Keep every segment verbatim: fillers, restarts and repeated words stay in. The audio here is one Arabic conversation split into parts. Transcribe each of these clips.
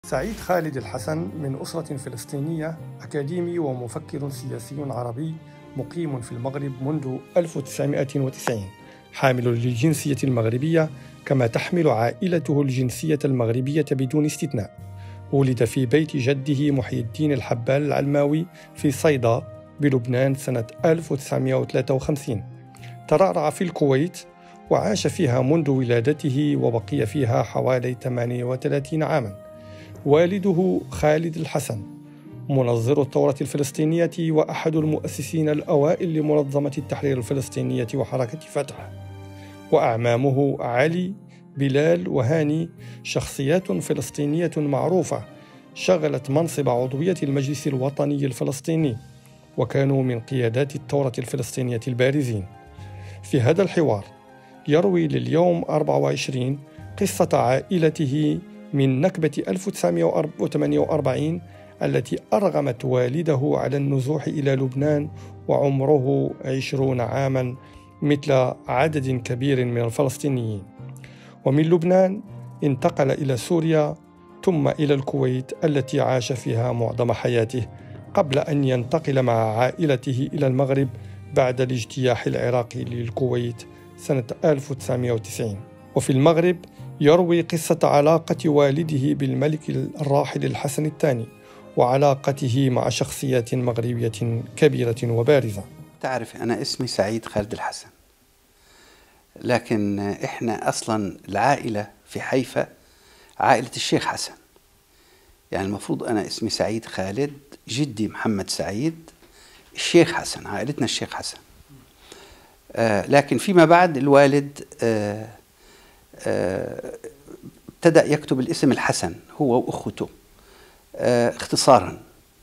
سعيد خالد الحسن من أسرة فلسطينية، أكاديمي ومفكر سياسي عربي مقيم في المغرب منذ ألف وتسعمائة وتسعين، حامل للجنسية المغربية كما تحمل عائلته الجنسية المغربية بدون استثناء. ولد في بيت جده محي الدين الحبال العلماوي في صيدا بلبنان سنة ألف وتسعمائة وثلاثة وخمسين. ترعرع في الكويت وعاش فيها منذ ولادته وبقي فيها حوالي ثمانية وثلاثين عاماً. والده خالد الحسن منظر الثورة الفلسطينية وأحد المؤسسين الأوائل لمنظمة التحرير الفلسطينية وحركة فتح، وأعمامه علي، بلال وهاني شخصيات فلسطينية معروفة شغلت منصب عضوية المجلس الوطني الفلسطيني، وكانوا من قيادات الثورة الفلسطينية البارزين. في هذا الحوار يروي لليوم أربعة وعشرين قصة عائلته من نكبة ألف وتسعمائة وثمانية وأربعين التي أرغمت والده على النزوح إلى لبنان وعمره عشرون عاماً مثل عدد كبير من الفلسطينيين. ومن لبنان انتقل إلى سوريا ثم إلى الكويت التي عاش فيها معظم حياته، قبل أن ينتقل مع عائلته إلى المغرب بعد الاجتياح العراقي للكويت سنة ألف وتسعمائة وتسعين. وفي المغرب يروي قصة علاقة والده بالملك الراحل الحسن الثاني وعلاقته مع شخصيات مغربية كبيرة وبارزة. تعرف أنا اسمي سعيد خالد الحسن، لكن إحنا أصلا العائلة في حيفا عائلة الشيخ حسن، يعني المفروض أنا اسمي سعيد خالد، جدي محمد سعيد، الشيخ حسن، عائلتنا الشيخ حسن. آه لكن فيما بعد الوالد آه آه ابتدأ يكتب الاسم الحسن هو وأخته آه اختصارا.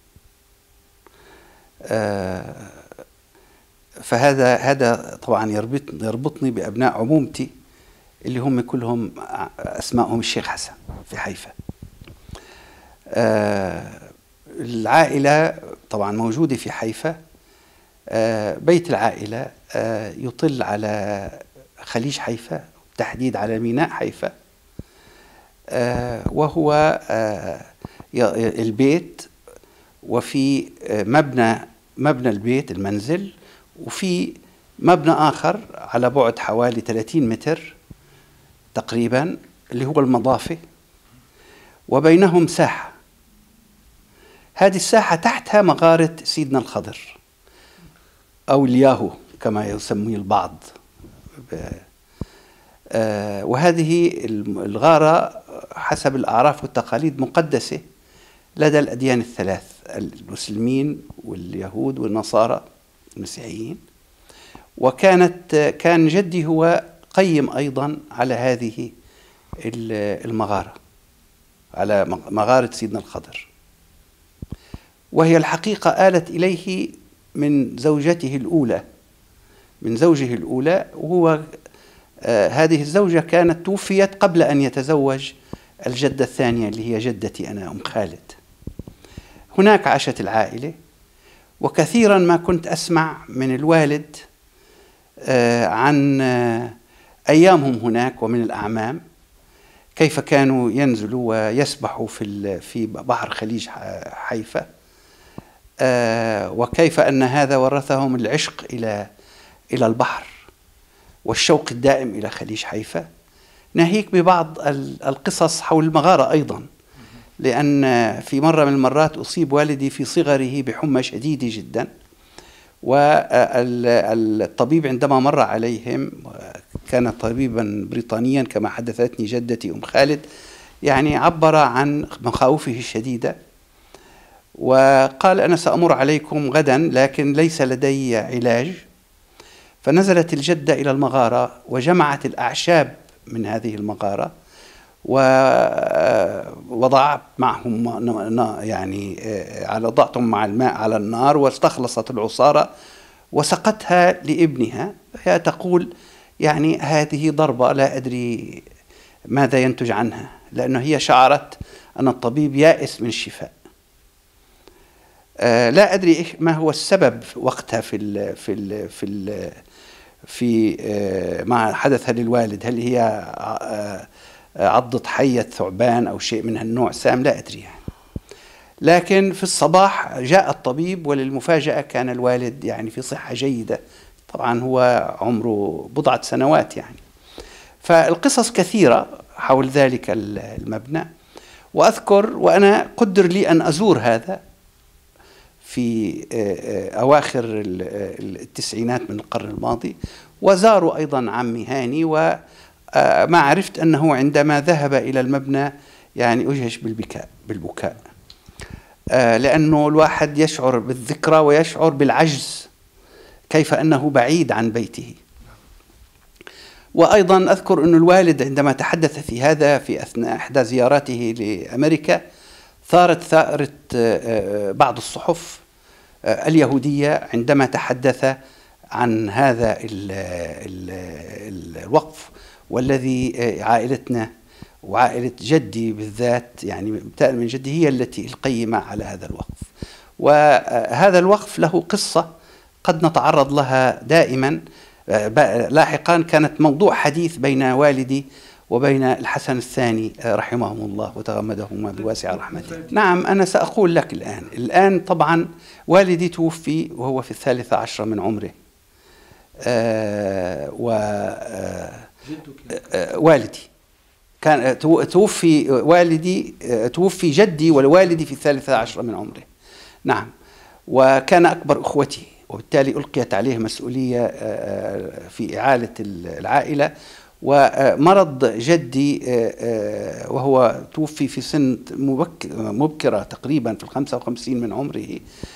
آه فهذا هذا طبعا يربط يربطني بأبناء عمومتي اللي هم كلهم أسمائهم الشيخ حسن في حيفا. آه العائلة طبعا موجودة في حيفا. آه بيت العائلة آه يطل على خليج حيفا، بالتحديد على ميناء حيفا. آه وهو آه البيت، وفي مبنى مبنى البيت المنزل، وفي مبنى آخر على بعد حوالي ثلاثين متر تقريبا اللي هو المضافة، وبينهم ساحة. هذه الساحة تحتها مغارة سيدنا الخضر أو الياهو كما يسميه البعض. آه وهذه الغارة حسب الأعراف والتقاليد مقدسة لدى الأديان الثلاث، المسلمين واليهود والنصارى المسيحيين. وكانت كان جدي هو قيم أيضا على هذه المغارة، على مغارة سيدنا الخضر، وهي الحقيقة آلت إليه من زوجته الأولى من زوجه الأولى وهو آه هذه الزوجة كانت توفيت قبل أن يتزوج الجدة الثانية اللي هي جدتي أنا أم خالد. هناك عاشت العائلة، وكثيرا ما كنت أسمع من الوالد آه عن آه أيامهم هناك ومن الأعمام كيف كانوا ينزلوا ويسبحوا في في بحر خليج حيفا، آه وكيف أن هذا ورثهم العشق إلى إلى البحر والشوق الدائم إلى خليج حيفا، ناهيك ببعض القصص حول المغارة أيضا. لأن في مرة من المرات أصيب والدي في صغره بحمى شديدة جدا، والطبيب عندما مر عليهم كان طبيبا بريطانيا كما حدثتني جدتي أم خالد، يعني عبر عن مخاوفه الشديدة وقال أنا سأمر عليكم غدا لكن ليس لدي علاج. فنزلت الجدة إلى المغارة وجمعت الأعشاب من هذه المغارة ووضعت معهم يعني على ضعتهم مع الماء على النار، واستخلصت العصارة وسقتها لابنها. هي تقول يعني هذه ضربة لا أدري ماذا ينتج عنها، لأنه هي شعرت أن الطبيب يائس من الشفاء. لا أدري ما هو السبب وقتها في ال في ال في ال في ما حدث للوالد. هل هي عضة حية ثعبان أو شيء من هالنوع سام، لا أدري يعني. لكن في الصباح جاء الطبيب، وللمفاجأة كان الوالد يعني في صحة جيدة، طبعا هو عمره بضعة سنوات يعني. فالقصص كثيرة حول ذلك المبنى. وأذكر وأنا قدر لي أن أزور هذا في أواخر التسعينات من القرن الماضي، وزاروا أيضا عمي هاني، وما عرفت أنه عندما ذهب إلى المبنى يعني أجهش بالبكاء بالبكاء لأنه الواحد يشعر بالذكرى ويشعر بالعجز، كيف أنه بعيد عن بيته. وأيضا أذكر أن الوالد عندما تحدث في هذا في أثناء إحدى زياراته لأمريكا، ثارت ثائرة بعض الصحف اليهودية عندما تحدث عن هذا ال ال الوقف، والذي عائلتنا وعائلة جدي بالذات يعني من جدي هي التي القيمة على هذا الوقف. وهذا الوقف له قصة قد نتعرض لها دائما. لاحقا كانت موضوع حديث بين والدي وبين الحسن الثاني رحمهم الله وتغمدهما بواسع رحمته. نعم، أنا سأقول لك الآن الآن طبعا والدي توفي وهو في الثالثة عشرة من عمره. آه و آه آه والدي كان توفي والدي توفي جدي والوالدي في الثالثة عشرة من عمره. نعم، وكان أكبر أخوتي، وبالتالي ألقيت عليه مسؤولية في إعالة العائلة. ومرض جدي وهو توفي في سن مبكرة تقريبا في الخمسة وخمسين من عمره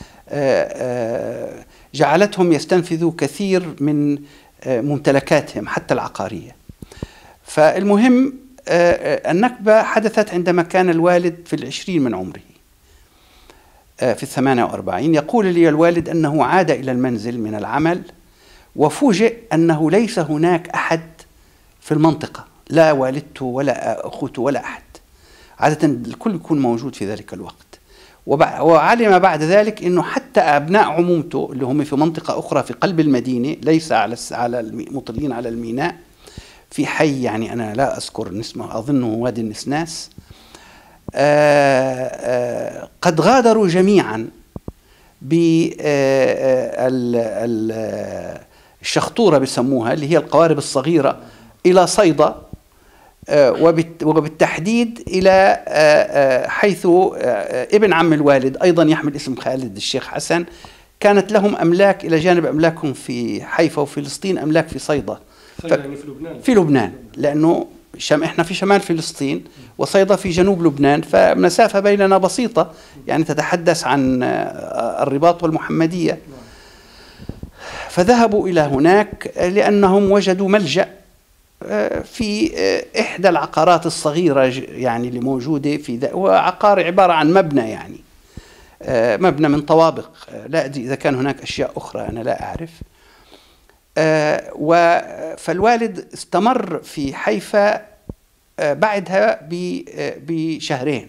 جعلتهم يستنفذوا كثير من ممتلكاتهم حتى العقارية. فالمهم النكبة حدثت عندما كان الوالد في العشرين من عمره في الثمانية وأربعين. يقول لي الوالد أنه عاد إلى المنزل من العمل وفوجئ أنه ليس هناك أحد في المنطقة، لا والدته ولا أخوته ولا أحد. عادة الكل يكون موجود في ذلك الوقت. وعلم بعد ذلك أنه حتى أبناء عمومته اللي هم في منطقة أخرى في قلب المدينة، ليس على على مطلين على الميناء، في حي يعني أنا لا أذكر اسمه، أظنه وادي النسناس، آآ آآ قد غادروا جميعا بالشخطورة بسموها، اللي هي القوارب الصغيرة، إلى صيدا، وبالتحديد إلى حيث ابن عم الوالد أيضا يحمل اسم خالد الشيخ حسن، كانت لهم أملاك إلى جانب أملاكهم في حيفا وفلسطين، أملاك في صيدا يعني في لبنان في لبنان لأنه شم إحنا في شمال فلسطين وصيدا في جنوب لبنان، فمسافة بيننا بسيطة، يعني تتحدث عن الرباط والمحمدية. فذهبوا إلى هناك لأنهم وجدوا ملجأ في إحدى العقارات الصغيرة يعني اللي موجودة في ذا، وعقار عبارة عن مبنى يعني مبنى من طوابق، لا أدري إذا كان هناك أشياء أخرى أنا لا أعرف. فالوالد استمر في حيفا بعدها بشهرين.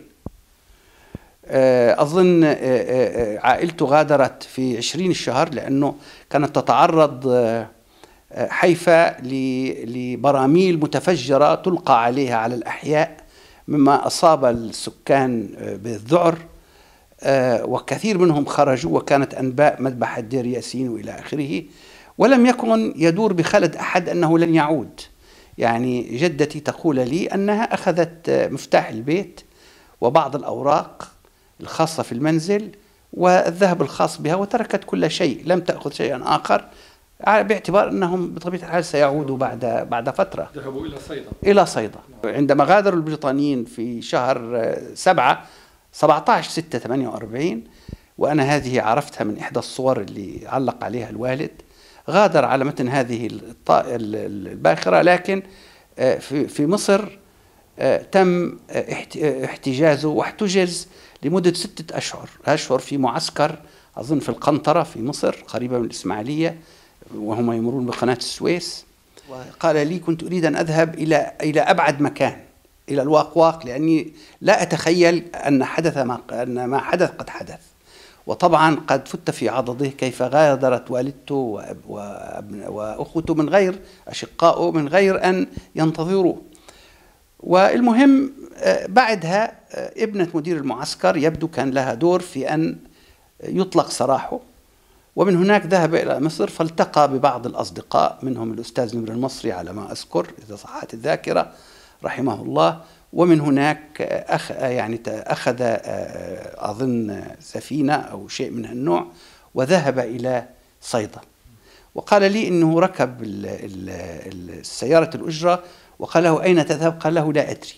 أظن عائلته غادرت في عشرين الشهر، لأنه كانت تتعرض حيفا لبراميل متفجرة تلقى عليها على الأحياء، مما أصاب السكان بالذعر، وكثير منهم خرجوا، وكانت أنباء مذبحة دير ياسين وإلى آخره. ولم يكن يدور بخلد أحد أنه لن يعود. يعني جدتي تقول لي أنها أخذت مفتاح البيت وبعض الأوراق الخاصة في المنزل والذهب الخاص بها، وتركت كل شيء، لم تأخذ شيئا آخر، باعتبار أنهم بطبيعة الحال سيعودوا بعد بعد فترة. ذهبوا إلى صيدا. إلى صيدا. عندما غادروا البريطانيين في شهر سبعة سبعة عشر ستة ثمانية وأربعين، وأنا هذه عرفتها من إحدى الصور اللي علق عليها الوالد، غادر على متن هذه الباخرة، لكن في مصر تم احتجازه واحتجز لمدة ستة أشهر أشهر في معسكر أظن في القنطرة في مصر قريبة من الإسماعيلية، وهم يمرون بقناة السويس. وقال لي كنت أريد أن أذهب إلى إلى أبعد مكان، إلى الواقواق، لأني لا أتخيل أن حدث ما أن ما حدث قد حدث. وطبعا قد فت في عضده كيف غادرت والدته وأخوته من غير أشقائه من غير أن ينتظروه. والمهم بعدها ابنة مدير المعسكر يبدو كان لها دور في أن يطلق سراحه، ومن هناك ذهب إلى مصر فالتقى ببعض الأصدقاء منهم الأستاذ نمر المصري على ما أذكر إذا صحت الذاكرة رحمه الله. ومن هناك أخ يعني أخذ أظن سفينة أو شيء من النوع وذهب إلى صيدا، وقال لي إنه ركب السيارة الأجرة وقال له أين تذهب؟ قال له لا أدري،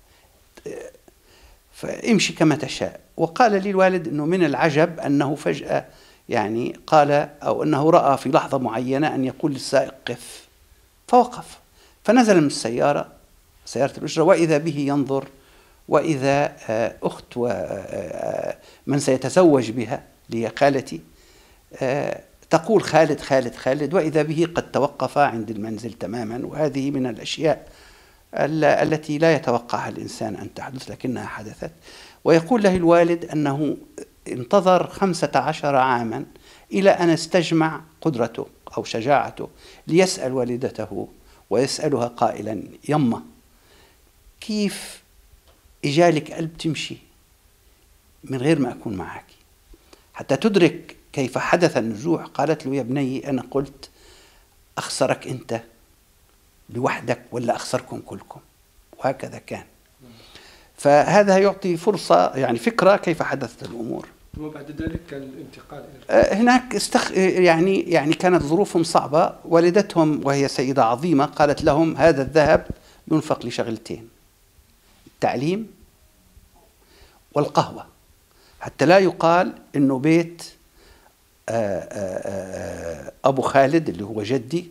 فامشي كما تشاء. وقال لي الوالد أنه من العجب أنه فجأة يعني قال أو أنه رأى في لحظة معينة أن يقول للسائق قف، فوقف، فنزل من السيارة سيارة الأجرة وإذا به ينظر، وإذا أخت من سيتزوج بها لخالتي تقول خالد خالد خالد، وإذا به قد توقف عند المنزل تماما. وهذه من الأشياء التي لا يتوقعها الإنسان أن تحدث لكنها حدثت. ويقول له الوالد أنه انتظر خمسة عشر عاما إلى أن استجمع قدرته أو شجاعته ليسأل والدته ويسألها قائلا يما كيف إجالك قلب تمشي من غير ما أكون معك حتى تدرك كيف حدث النزوح؟ قالت له يا بني أنا قلت أخسرك أنت لوحدك ولا أخسركم كلكم، وهكذا كان. فهذا يعطي فرصة يعني فكرة كيف حدثت الأمور. وبعد ذلك كان الانتقال هناك استخ... يعني يعني كانت ظروفهم صعبة. والدتهم وهي سيدة عظيمة قالت لهم هذا الذهب ينفق لشغلتين: التعليم والقهوة، حتى لا يقال إنه بيت آآ آآ أبو خالد اللي هو جدي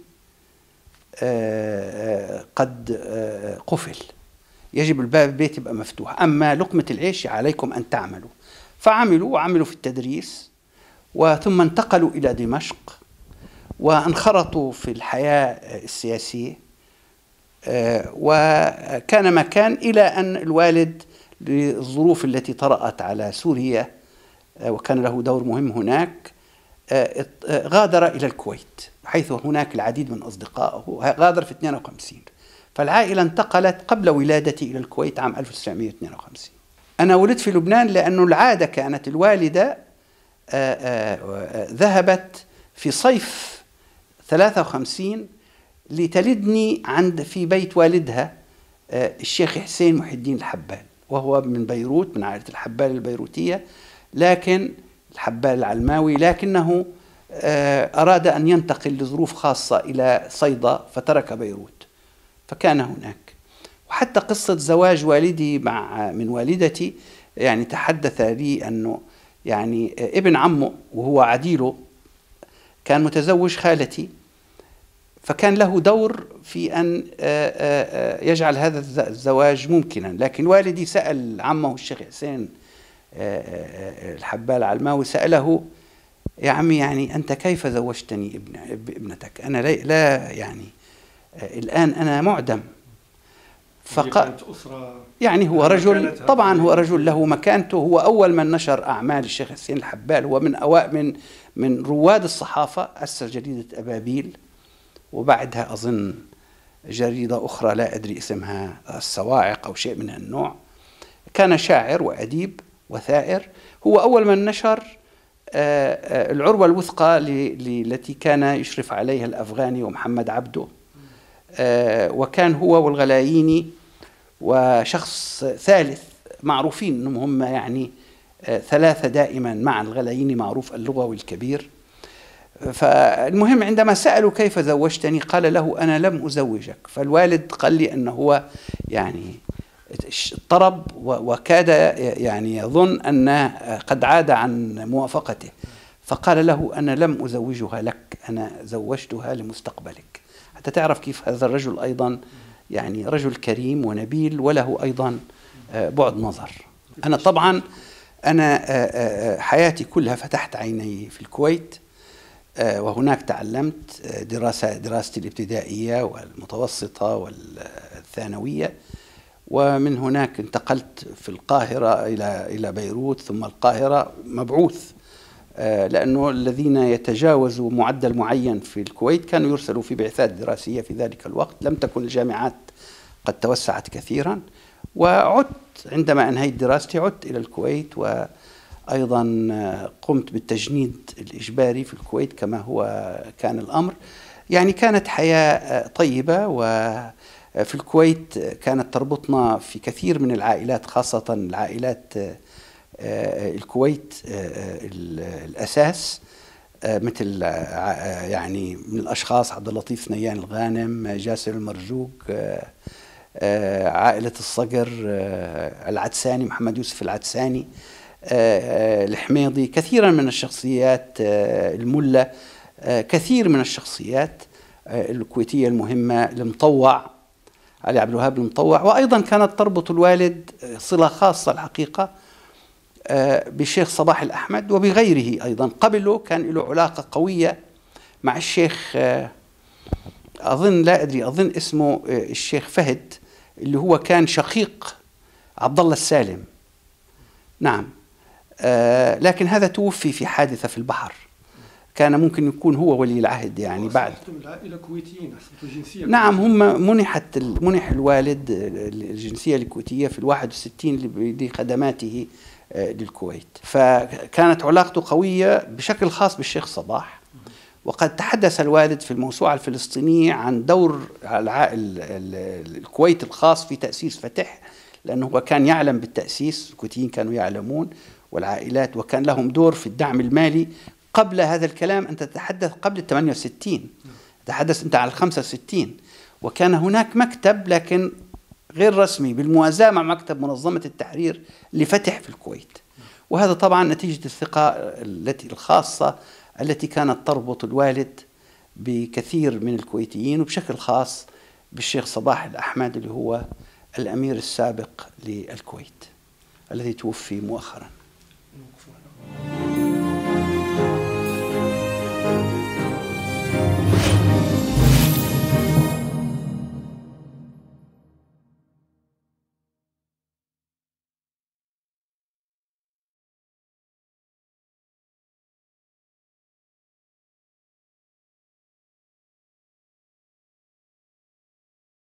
قد قفل، يجب الباب البيت يبقى مفتوح، أما لقمة العيش عليكم أن تعملوا. فعملوا وعملوا في التدريس، وثم انتقلوا إلى دمشق وانخرطوا في الحياة السياسية، وكان مكان إلى أن الوالد للظروف التي طرأت على سوريا وكان له دور مهم هناك غادر إلى الكويت، حيث هناك العديد من أصدقائه. غادر في اثنين وخمسين، فالعائلة انتقلت قبل ولادتي إلى الكويت عام ألف وتسعمائة واثنين وخمسين. أنا ولدت في لبنان لأنه العادة كانت الوالدة ذهبت في صيف ثلاثة وخمسين لتلدني عند في بيت والدها الشيخ حسين محي الدين الحبال، وهو من بيروت من عائلة الحبال البيروتية، لكن الحبال العلماوي، لكنه أراد أن ينتقل لظروف خاصة إلى صيدا فترك بيروت فكان هناك. وحتى قصة زواج والدي مع من والدتي يعني تحدث لي أنه يعني ابن عمه وهو عديله كان متزوج خالتي، فكان له دور في أن يجعل هذا الزواج ممكنا. لكن والدي سأل عمه الشيخ حسين الحبال العلماوي سأله يا عمي يعني أنت كيف زوجتني ابن ابنتك؟ أنا لا يعني الآن أنا معدم. فقال يعني هو رجل طبعا هو رجل له مكانته، هو أول من نشر أعمال الشيخ حسين الحبال، هو من أوائل من من رواد الصحافة، أسس جريدة أبابيل وبعدها أظن جريدة أخرى لا أدري اسمها الصواعق أو شيء من النوع. كان شاعر وأديب وثائر، هو أول من نشر العروة الوثقى التي كان يشرف عليها الأفغاني ومحمد عبده، وكان هو والغلاييني وشخص ثالث معروفين أنهم هم يعني ثلاثة دائما مع الغلاييني معروف اللغوي الكبير. فالمهم عندما سألوا كيف زوجتني قال له أنا لم أزوجك. فالوالد قال لي أنه هو يعني اضطرب وكاد يعني يظن أن قد عاد عن موافقته، فقال له أنا لم أزوجها لك، أنا زوجتها لمستقبلك. حتى تعرف كيف هذا الرجل أيضا يعني رجل كريم ونبيل وله أيضا بعد نظر. أنا طبعا أنا حياتي كلها فتحت عيني في الكويت، وهناك تعلمت دراسة دراستي الابتدائية والمتوسطة والثانوية، ومن هناك انتقلت في القاهرة إلى إلى بيروت ثم القاهرة مبعوث، لأنه الذين يتجاوزوا معدل معين في الكويت كانوا يرسلوا في بعثات دراسية في ذلك الوقت. لم تكن الجامعات قد توسعت كثيرا. وعدت عندما أنهيت دراستي عدت إلى الكويت، وأيضا قمت بالتجنيد الإجباري في الكويت كما هو كان الأمر. يعني كانت حياة طيبة، وفي الكويت كانت تربطنا في كثير من العائلات، خاصة العائلات الكويت الأساس، مثل يعني من الأشخاص عبد اللطيف ثنيان الغانم، جاسر المرجوق، عائلة الصقر، العدساني، محمد يوسف العدساني، الحميضي، كثيرا من الشخصيات، الملا، كثير من الشخصيات الكويتية المهمة، المطوع علي عبد الوهاب المطوع. وأيضا كانت تربط الوالد صلة خاصة الحقيقة بالشيخ صباح الأحمد وبغيره أيضا. قبله كان له علاقة قوية مع الشيخ، أظن لا أدري أظن اسمه الشيخ فهد، اللي هو كان شقيق عبد الله السالم. نعم، آه لكن هذا توفي في حادثة في البحر. كان ممكن يكون هو ولي العهد يعني بعد. العائلة كويتيين، الجنسية. نعم، هم منحت منح الوالد الجنسية الكويتية في الواحد والستين لخدماته للكويت. فكانت علاقته قوية بشكل خاص بالشيخ صباح. وقد تحدث الوالد في الموسوعة الفلسطينية عن دور الكويت الخاص في تأسيس فتح، لأنه هو كان يعلم بالتأسيس، الكويتيين كانوا يعلمون والعائلات، وكان لهم دور في الدعم المالي. قبل هذا الكلام أنت تتحدث قبل ثمانية وستين، تتحدث أنت على خمسة وستين، وكان هناك مكتب لكن غير رسمي بالموازاة مع مكتب منظمة التحرير لفتح في الكويت. وهذا طبعا نتيجة الثقة التي الخاصة التي كانت تربط الوالد بكثير من الكويتيين، وبشكل خاص بالشيخ صباح الأحمد اللي هو الأمير السابق للكويت الذي توفي مؤخرا.